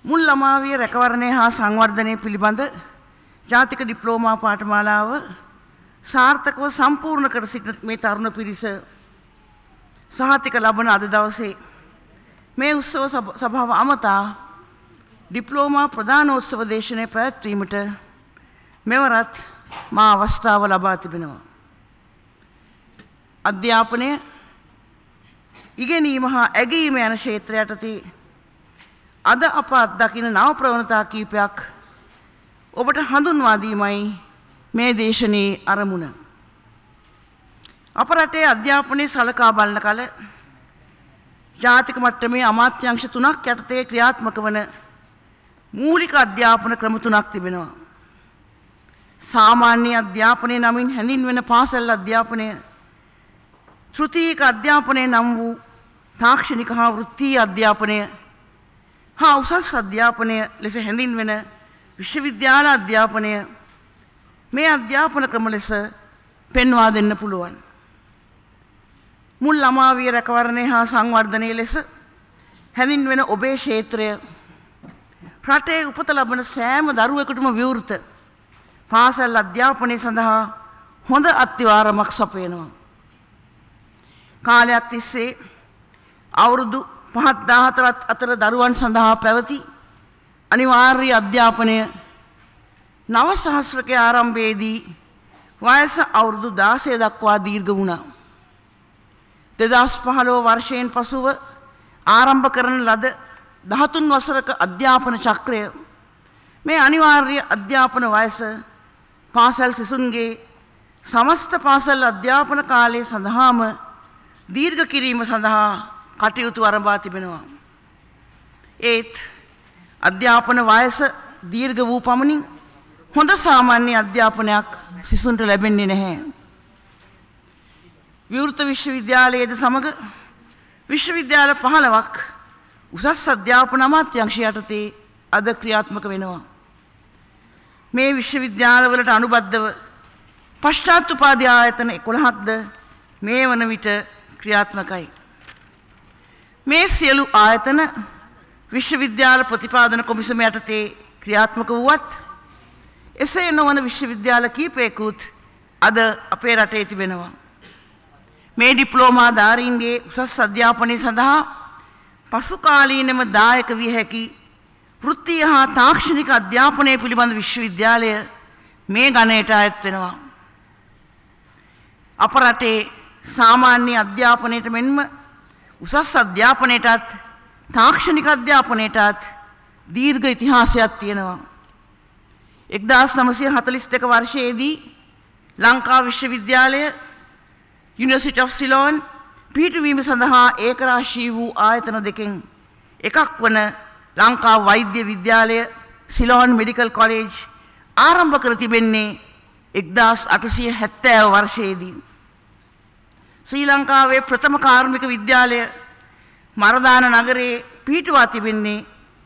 මුල් ළමාවිය රැකවරණය හා සංවර්ධනය පිළිබඳ ජාතික ඩිප්ලෝමා පාඨමාලාව සාර්ථකව සම්පූර්ණ කර සිටින මේ තරුණ පිරිස සහතික ලබන අද දවසේ මේ උත්සව සභාව අමතා ඩිප්ලෝමා ප්‍රධානෝත්සව දේශනය පැවැත්වීමට මෙවරත් මා අවස්ථාව ලබා තිබෙනවා. අධ්‍යාපනය ඉගෙනීම හා ඇගීම යන ක්ෂේත්‍ර යටතේ අද අප අත්දකින නව ප්‍රවණතා කීපයක් ඔබට හඳුන්වා දීමයි මේ දේශනයේ අරමුණ. අප රටේ අධ්‍යාපනයේ සලකා බලන කල ජාතික මට්ටමේ අමාත්‍යාංශ 3ක් යටතේ ක්‍රියාත්මක වන මූලික අධ්‍යාපන ක්‍රම 3ක් තිබෙනවා. සාමාන්‍ය අධ්‍යාපනය නමින් හැඳින්වෙන පාසල් අධ්‍යාපනය, තෘතීයික අධ්‍යාපනය නම් වූ තාක්ෂණික හා වෘත්තීය අධ්‍යාපනය හා උසස් අධ්‍යාපනය ලෙස හැඳින්වෙන විශ්වවිද්‍යාල අධ්‍යාපනය මේ අධ්‍යාපන ක්‍රම ලෙස පෙන්වා දෙන්න පුළුවන්. මුල් ළමාවිය රැකවරණය හා සංවර්ධනය ලෙස හැඳින්වෙන ඔබේ ක්ෂේත්‍රය රටේ උපත ලබන සෑම දරුවෙකුටම විවෘත පාසල් අධ්‍යාපනය සඳහා හොඳ අත්තිවාරමක් සපයනවා. කාලයක් තිස්සේ අවුරුදු 5-14 අතර දරුවන් සඳහා පැවති අනිවාර්ය අධ්‍යාපනය නව සහස්‍රකයේ ආරම්භයේදී වයස අවුරුදු 16 දක්වා දීර්ඝ වුණා. 2015 වර්ෂයෙන් පසුව ආරම්භ කරන ලද 13 වසරක අධ්‍යාපන චක්‍රය මේ අනිවාර්ය අධ්‍යාපන වයස පාසල් සිසුන්ගේ සමස්ත පාසල් අධ්‍යාපන කාලය සඳහාම දීර්ඝ කිරීම සඳහා කටයුතු ආරම්භ තිබෙනවා. ඒත් අධ්‍යාපන වයස දීර්ඝ වූ පමණින් හොඳ සාමාන්‍ය අධ්‍යාපනයක් සිසුන්ට ලැබෙන්නේ නැහැ. විවෘත විශ්වවිද්‍යාලයේද සමග විශ්වවිද්‍යාල 15ක් උසස් අධ්‍යාපන අමාත්‍යාංශය යටතේ අද ක්‍රියාත්මක වෙනවා. මේ විශ්වවිද්‍යාලවලට අනුබද්ධව පශ්චාත් උපාධි ආයතන 11ක්ද මේ වන විට ක්‍රියාත්මකයි. මේ සියලු ආයතන විශ්වවිද්‍යාල ප්‍රතිපාදන කොමිසම යටතේ ක්‍රියාත්මක වුවත් එසේ නොවන විශ්වවිද්‍යාල කීපයකුත් අද අපේ රටේ තිබෙනවා. මේ ඩිප්ලෝමා ධාරීන්ගේ උසස් අධ්‍යාපනය සඳහා පසුකාලීනම දායක විය හැකි වෘත්තීය හා තාක්ෂණික අධ්‍යාපනය පිළිබඳ විශ්වවිද්‍යාලය මේ ගණයට අයත් වෙනවා. අප රටේ සාමාන්‍ය අධ්‍යාපනයට මෙන්ම උසස් අධ්‍යාපනයටත් තාක්ෂණික අධ්‍යාපනයටත් දීර්ඝ ඉතිහාසයක් තියෙනවා. 1942 වර්ෂයේදී ලංකා විශ්වවිද්‍යාලය University of Ceylon පිහිටුවීම සඳහා ඒකරාශී වූ ආයතන දෙකෙන් එකක් වන ලංකා වෛද්‍ය විද්‍යාලය සිලෝන් මෙඩිකල් කොලෙජ් ආරම්භ කර තිබෙන්නේ 1870 වර්ෂයේදී. ශ්‍රී ලංකාවේ ප්‍රථම කාර්මික විද්‍යාලය මරදාන නගරයේ පිහිටුවා තිබෙන්නේ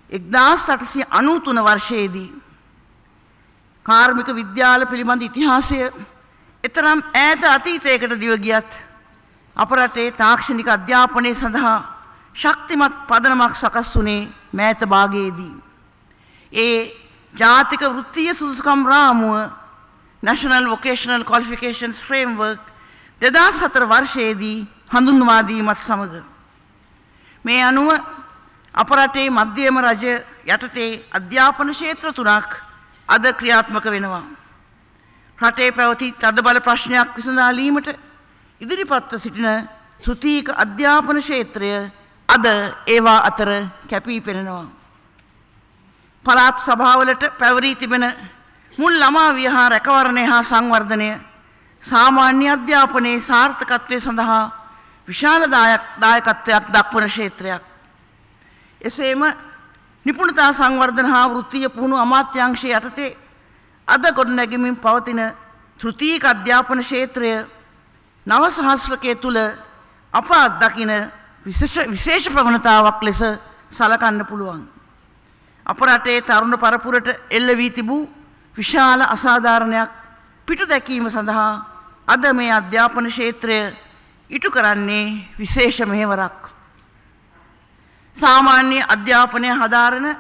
1893 වර්ෂයේදී. කාර්මික විද්‍යාල පිළිබඳ ඉතිහාසය එතරම් ඈත අතීතයකට දිව ගියත් අප රටේ තාක්ෂණික අධ්‍යාපනය සඳහා ශක්තිමත් පදනමක් සකස් වුණේ මෑත භාගයේදී. ඒ ජාතික වෘත්තීය සුදුසුකම් රාමුව National Vocational Qualifications Framework 2004 වර්ෂයේදී හඳුන්වා දීමත් සමග මේ අනුව අප රටේ මධ්‍යම රජ යටතේ අධ්‍යාපන ක්ෂේත්‍ර 3ක් අද ක්‍රියාත්මක වෙනවා. රටේ පැවති තදබල ප්‍රශ්නයක් විසඳාලීමට ඉදිරිපත්ව සිටින තෘතීයික අධ්‍යාපන ක්ෂේත්‍රය අද ඒවා අතර කැපී පෙනෙනවා. පළාත් සභාවලට පැවරී තිබෙන මුල් ළමාවිය හා රැකවරණය හා සංවර්ධනය සාමාන්‍ය අධ්‍යාපනයේ සාර්ථකත්වය සඳහා විශාල දායකත්වයක් දක්වන ක්ෂේත්‍රයක්. එසේම නිපුණතා සංවර්ධන හා වෘත්තීය පුහුණු අමාත්‍යාංශය යටතේ අද ගොඩනැගෙමින් පවතින තෘතීයික අධ්‍යාපන ක්ෂේත්‍රය නව සහස්‍රකයේ තුල අප අත්දකින විශේෂ ප්‍රවණතාවක් ලෙස සලකන්න පුළුවන්. අප රටේ තරුණ පරපුරට එල්ල වී තිබූ විශාල අසාධාරණයක් පිටු දැකීම සඳහා අද මේ අධ්‍යාපන ක්ෂේත්‍රය ඉටු කරන්නේ විශේෂ මෙහෙවරක්. සාමාන්‍ය අධ්‍යාපනය හදාරන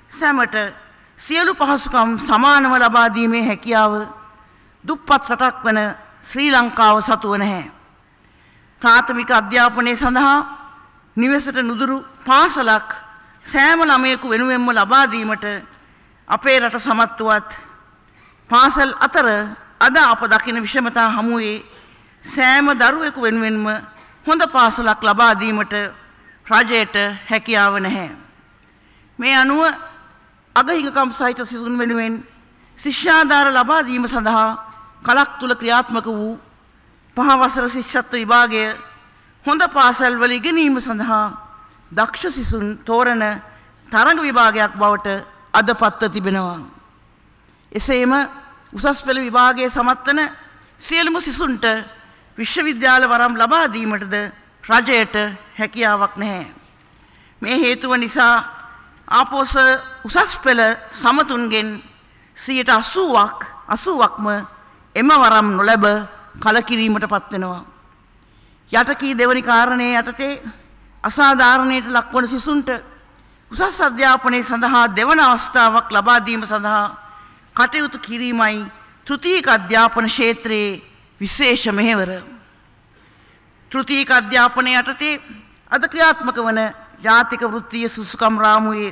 සැමට සියලු පහසුකම් සමානව ලබා දීමේ හැකියාව දුප්පත් රටක් වන ශ්‍රී ලංකාව සතුව නැහැ. ප්‍රාථමික අධ්‍යාපනය සඳහා නිවසට නුදුරු පාසලක් සෑම ළමයෙකු වෙනුවෙන්ම ලබා දීමට අපේ රට සමත් වුවත් පාසල් අතර අද අප දකින විෂමතා හමුවේ සෑම දරුවෙකු වෙනුවෙන්ම හොඳ පාසලක් ලබා දීමට රජයට හැකියාව නැහැ. මේ අනුව අගහිඟකම් සහිත සිසුන් වෙනුවෙන් ශිෂ්‍යාධාර ලබා දීම සඳහා කලක් තුල ක්‍රියාත්මක වූ 5 වසර ශිෂ්‍යත්ව විභාගය හොඳ පාසල් වල ඉගෙනීම සඳහා දක්ෂ සිසුන් තෝරන තරඟ විභාගයක් බවට අද පත්ව තිබෙනවා. එසේම උසස් පෙළ විභාගයේ සමත් වන සියලුම සිසුන්ට විශ්වවිද්‍යාල වරම් ලබා දීමටද රජයට හැකියාවක් නැහැ. මේ හේතුව නිසා ආපෝස උසස් පෙළ සමතුන්ගෙන් 80%ක්ම එම වරම් නොලැබ කලකිරීමට පත් වෙනවා. යටකී දෙවනි කාරණයේ යටතේ අසාධාරණයට ලක්වන සිසුන්ට උසස් අධ්‍යාපනයේ සඳහා දෙවන අවස්ථාවක් ලබා දීම සඳහා කටයුතු කිරීමයි තෘතීක අධ්‍යාපන ක්ෂේත්‍රයේ විශේෂ මෙහෙවර. තෘතීක අධ්‍යාපනය යටතේ අද ක්‍රියාත්මක වන ජාතික වෘත්තීය සුසුකම් රාමුවේ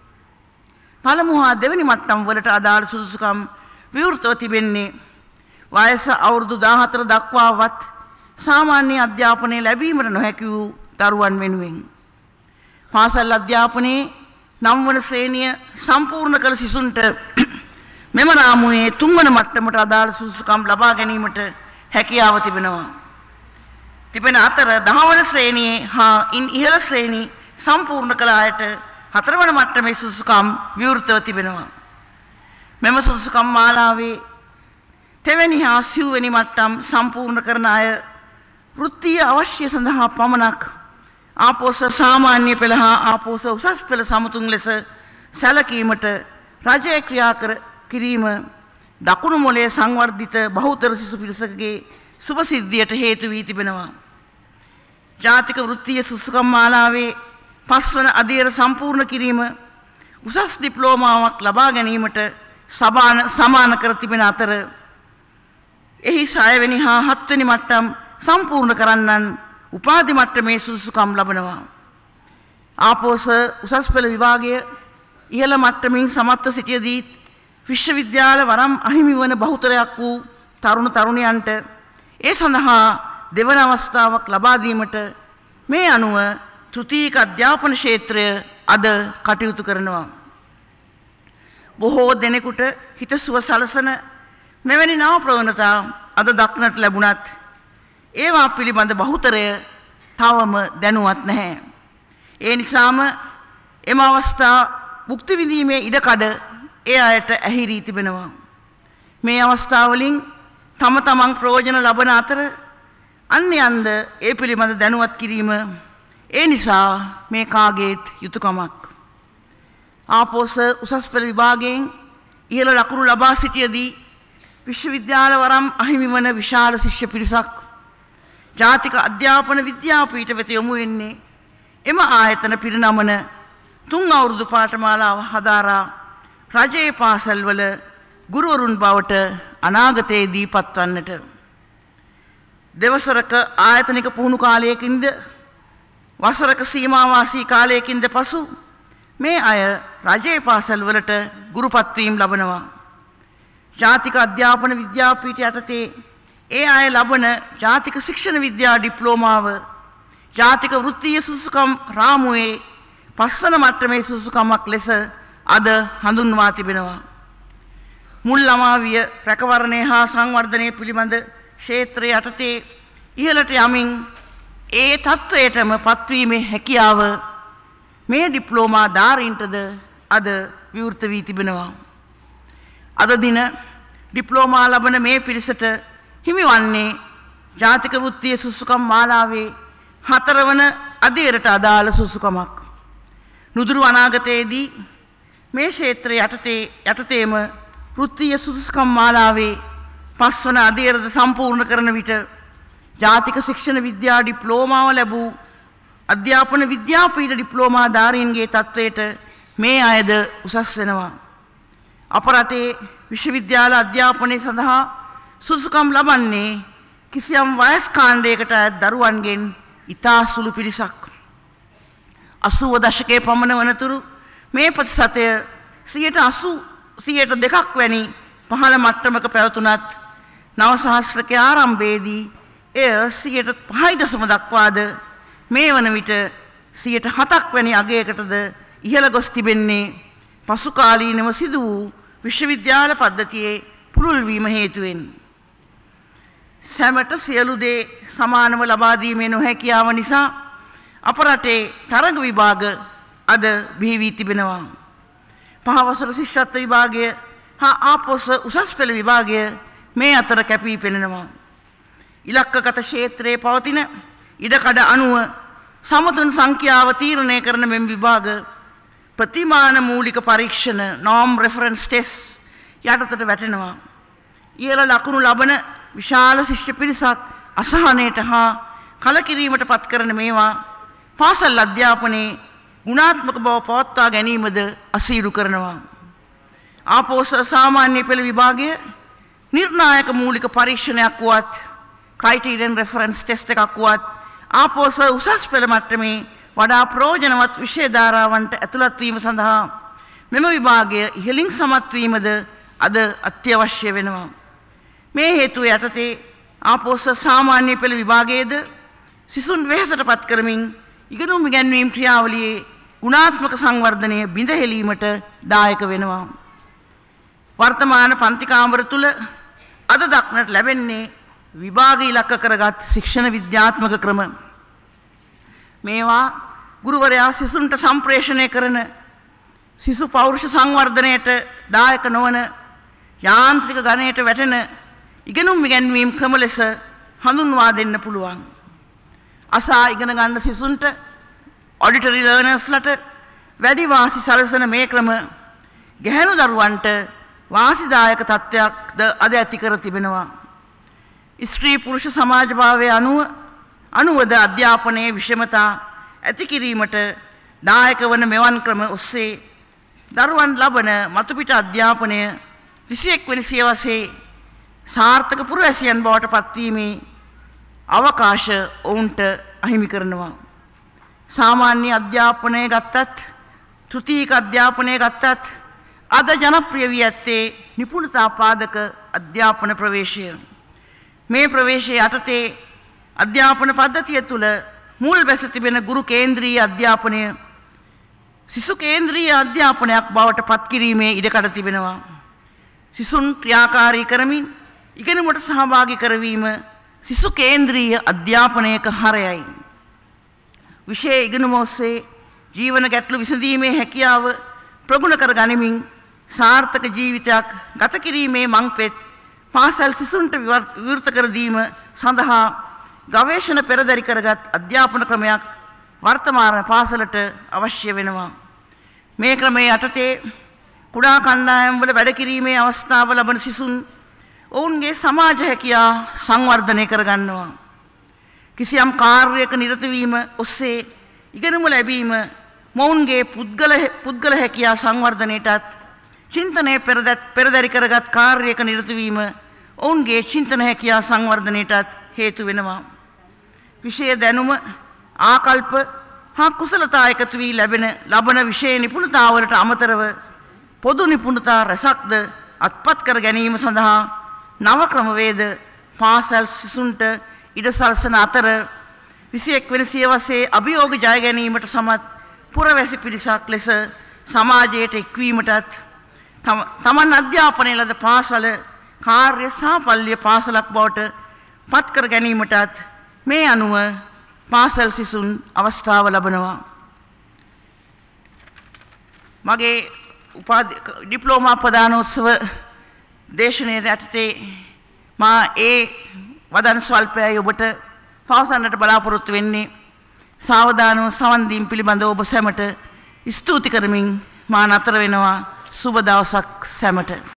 පළමු හා දෙවැනි මට්ටම් වලට අදාළ සුසුකම් විවෘතව තිබෙන්නේ වයස අවුරුදු 14 දක්වාවත් සාමාන්‍ය අධ්‍යාපනය ලැබීමට නොහැකි වූ දරුවන් වෙනුවෙන්. පාසල් අධ්‍යාපනයේ 9 වන ශ්‍රේණිය සම්පූර්ණ කළ සිසුන්ට මෙම රාමුවේ 3 වන මට්ටමට අදාළ සුසුකම් ලබා ගැනීමට හැකියාව තිබෙනවා. තිබෙන අතර 10 වන ශ්‍රේණියේ හා ඉන් ඉහළ ශ්‍රේණි සම්පූර්ණ කළ අයට 4 වන මට්ටමේ සුසුකම් විවෘතව තිබෙනවා. මෙම සුසුකම් මාලාවේ තෙවැනි හා සිව්වෙනි මට්ටම් සම්පූර්ණ කරන අය වෘත්තීය අවශ්‍ය සඳහා පමණක් ආපෝස සාමාන්‍ය පෙළ හා ආපෝස උසස් පෙළ සමතුන් ලෙස සැලකීමට රජය ක්‍රියා කිරීම දකුණු මොලේ සංවර්ධිත බහුතර සිසු පිරිසකගේ සුභසිද්ධියට හේතු වී තිබෙනවා. ජාතික වෘත්තීය සුසුකම් මාලාවේ 5 වන අධීර සම්පූර්ණ කිරීම උසස් ඩිප්ලෝමාවක් ලබා ගැනීමට සමාන කර තිබෙන අතර එහි 6 වෙනි හා 7 වෙනි මට්ටම් සම්පූර්ණ කරන්නන් උපාධි මට්ටමේ සුසුකම් ලබනවා. ආපෝස උසස් පෙළ විභාගය ඉහළ මට්ටමින් සමත්ව සිටියදී විශ්වවිද්‍යාල වරම් අහිමි වන බහුතරයක් වූ තරුණ තරුණියන්ට ඒ සඳහා දෙවන අවස්ථාවක් ලබා දීමට මේ අනුව තෘතීක අධ්‍යාපන ක්ෂේත්‍රය අද කටයුතු කරනවා. බොහෝ දෙනෙකුට හිතසුව සලසන මෙවැනි නව ප්‍රවණතා අද දක්නට ලැබුණත් ඒවා පිළිබඳ බහුතරය තවම දැනුවත් නැහැ. ඒ නිසාම එම අවස්ථා භුක්ති විඳීමේ ඉඩකඩ ඒ අයට ඇහිරී තිබෙනවා. මේ අවස්ථාවලින් තම තමන් ප්‍රයෝජන ලබන අතර අන්‍යයන්ද ඒ පිළිබඳ දැනුවත් කිරීම ඒ නිසා මේ කාගේත් යුතුයකමක්. ආපෝස උසස් පෙළ විභාගයෙන් ඉහළ ලකුණු ලබා සිටියදී විශ්වවිද්‍යාල වරම් අහිමි වන විශාල ශිෂ්‍ය පිරිසක් ජාතික අධ්‍යාපන විද්‍යාපීඨ වෙත යොමු වෙන්නේ එම ආයතන පිරිනමන 3 අවුරුදු පාඨමාලාව හදාරා රජයේ පාසල්වල ගුරුවරුන් බවට අනාගතයේදී පත්වන්නට. දෙවසරක ආයතනික පුහුණු කාලයකින්ද වසරක සීමාවාසී කාලයකින්ද පසු මේ අය රජයේ පාසල්වලට ගුරුපත්වීම් ලබනවා. ජාතික අධ්‍යාපන විද්‍යාපීඨ යටතේ ඒ අය ලබන ජාතික ශික්ෂණ විද්‍යා ඩිප්ලෝමාව ජාතික වෘත්තීය සුසුකම් රාමුවේ 5 වන මට්ටමේ සුසුකමක් ලෙස අද හඳුන්වා තිබෙනවා. මුල් ළමාවිය රැකවරණය හා සංවර්ධනය පිළිබඳ ක්ෂේත්‍රය යටතේ ඉහළට යමින් ඒ තත්ත්වයටම පත්වීමේ හැකියාව මේ ඩිප්ලෝමා ධාරීන්ටද අද විවෘත වී තිබෙනවා. අද දින ඩිප්ලෝමා ලබන මේ පිරිසට හිමිවන්නේ ජාතික වෘත්තීය සුසුකම් මාලාවේ 4 වන අධීරට අදාළ සුසුකමක්. නුදුරු අනාගතයේදී මේ ක්ෂේත්‍රය යටතේම වෘත්තීය සුසුකම් මාලාවේ 5 වන අධීරද සම්පූර්ණ කරන විට ජාතික ශික්ෂණ විද්‍යා ඩිප්ලෝමාව ලැබූ අධ්‍යාපන විද්‍යාපීඨ ඩිප්ලෝමා ධාරීන්ගේ තත්වයට මේ අයද උසස් වෙනවා. අප රටේ විශ්වවිද්‍යාල අධ්‍යාපනය සඳහා සුසුකම් ලබන්නේ කිසියම් වයස් කාණ්ඩයකට අයත් දරුවන්ගෙන් ඉතා සුළු පිරිසක්. 80 දශකයේ පමණ වනතුරු මේ ප්‍රතිශතය 82ක් වැනි පහළ මට්ටමක පැවතුනත් නව සහස්‍රකයේ ආරම්භයේදී එය 5.0 දක්වාද මේ වන විට 7ක් වැනි අගයකටද ඉහළ ගොස් තිබෙන්නේ පසු කාලීනව සිදු වූ විශ්වවිද්‍යාල පද්ධතියේ පුළුල් වීම හේතුවෙන්. සැමට සියලු දේ සමානව ලබා දීමේ නොහැකියාව නිසා අප රටේ තරඟ විභාග අද බිහි වී තිබෙනවා. පහවසර ශිෂ්‍යත්ව විභාගය හා ආපොස උසස් පෙළ විභාගය මේ අතර කැපී පෙනෙනවා. ඉලක්කගත ක්ෂේත්‍රයේ පවතින ඉඩකඩ අනුව සමතුන් සංඛ්‍යාව තීරණය කරන මෙම විභාග ප්‍රතිමාන මූලික පරීක්ෂණ norm reference test යටතට වැටෙනවා. ඉහළ ලකුණු ලබන විශාල ශිෂ්‍ය පිරිසක් අසහනයට හා කලකිරීමට පත් කරන මේවා පාසල් අධ්‍යාපනයේ ගුණාත්මක බව පවත්වා ගැනීමද අසීරු කරනවා. ආපෝස සාමාන්‍ය පෙළ විභාගය නිර්ණායක මූලික පරීක්ෂණයක් වුවත් criterion reference test එකක් වුවත් ආපෝස උසස් පෙළ මට්ටමේ වඩා ප්‍රයෝජනවත් විෂය ධාරාවන්ට ඇතුළත් වීම සඳහා මෙම විභාගය ඉහළින් සමත් වීමද අද අත්‍යවශ්‍ය වෙනවා. මේ හේතුව යටතේ ආපෝස සාමාන්‍ය පෙළ විභාගයේද සිසුන් වෙහෙසට පත් කරමින් ඉගෙනුම් ඉගැන්වීම් ක්‍රියාවලියේ ගුණාත්මක සංවර්ධනය බිඳ හෙළීමට දායක වෙනවා. වර්තමාන පන්ති කාමර තුල අද දක්නට ලැබෙන්නේ විභාග ඉලක්ක කරගත් ශික්ෂණ විද්‍යාත්මක ක්‍රම. මේවා ගුරුවරයා සිසුන්ට සම්ප්‍රේෂණය කරන සිසු පෞරුෂ සංවර්ධනයට දායක නොවන යාන්ත්‍රික ගණයට වැටෙන ඉගෙනුම් ඉගැන්වීම් ක්‍රම ලෙස හඳුන්වා දෙන්න පුළුවන්. අසා ඉගෙන ගන්න සිසුන්ට ඔඩිටරි ලර්නර්ස්ලට වැඩි වාසි සලසන මේ ක්‍රම ගැහැණු දරුවන්ට වාසිදායක තත්ත්වයක්ද අද ඇති කර තිබෙනවා. ස්ත්‍රී පුරුෂ සමාජභාවය අනුවද අධ්‍යාපනයේ විෂමතා ඇති කිරීමට දායක වන මෙවන් ක්‍රම ඔස්සේ දරුවන් ලබන මතුපිට අධ්‍යාපනය 21 වෙනි සියවසේ සාර්ථක පුරවැසියන් බවට පත්වීමේ අවකාශ ඔවුන්ට අහිමි කරනවා. සාමාන්‍ය අධ්‍යාපනය ගත්තත් තෘතීක අධ්‍යාපනය ගත්තත් අද ජනප්‍රිය වී ඇත්තේ නිපුණතා පාදක අධ්‍යාපන ප්‍රවේශය. මේ ප්‍රවේශය යටතේ අධ්‍යාපන පද්ධතිය තුළ මුල් බැස තිබෙන ගුරු කේන්ද්‍රීය අධ්‍යාපනය සිසු කේන්ද්‍රීය අධ්‍යාපනයක් බවට පත් කිරීමේ ඉඩකඩ තිබෙනවා. සිසුන් ක්‍රියාකාරී කරමින් ඉගෙනුමට සහභාගී කරවීම සිසු කේන්ද්‍රීය අධ්‍යාපනයක හරයයි. විෂය ඉගෙනුම ඔස්සේ ජීවන ගැටලු විසඳීමේ හැකියාව ප්‍රගුණ කර ගනිමින් සාර්ථක ජීවිතයක් ගත කිරීමේ මංපෙත් පාසල් සිසුන්ට විවෘත කර දීම සඳහා ගවේෂණ පෙරදරි කරගත් අධ්‍යාපන ක්‍රමයක් වර්තමාන පාසලට අවශ්‍ය වෙනවා. මේ ක්‍රමයේ යටතේ කුඩා කණ්ඩායම් වල වැඩ කිරීමේ අවස්ථාව ලබන සිසුන් ඔවුන්ගේ සමාජ හැකියා සංවර්ධනය කර ගන්නවා. කිසියම් කාර්යයක නිරත වීම ඔස්සේ ඉගෙනුම ලැබීම මොවුන්ගේ පුද්ගල හැකියා සංවර්ධනයටත් චින්තනයේ පෙරදරි කරගත් කාර්යයක නිරත වීම ඔවුන්ගේ චින්තන හැකියා සංවර්ධනයටත් හේතු වෙනවා. විෂය දැනුම ආකල්ප හා කුසලතා එකතු වී ලබන විෂය නිපුණතාවලට අමතරව පොදු නිපුණතා රැසක්ද අත්පත් කර ගැනීම සඳහා නව ක්‍රමවේද පාසල් සිසුන්ට ඉඩ සලසන අතර 21 වෙනි සියවසේ අභියෝග ජය ගැනීමට සමත් පුරවැසි පිරිසක් ලෙස සමාජයට එක්වීමටත් තමන් අධ්‍යාපනය ලද පාසල කාර්ය සාපල්‍ය පාසලක් බවට පත් කර ගැනීමටත් මේ අනුව පාසල් සිසුන් අවස්ථාව ලබනවා. මගේ ඩිප්ලෝමා ප්‍රදානෝත්සව දේශනයේ යටතේ මා ඒ වදන් ස්වල්පයයි ඔබට පවසන්නට බලාපොරොත්තු වෙන්නේ. සාවධානව සවන් දීම පිළිබඳව ඔබ සැමට ස්තුති කරමින් මා නතර වෙනවා. සුබ දවසක් සැමට.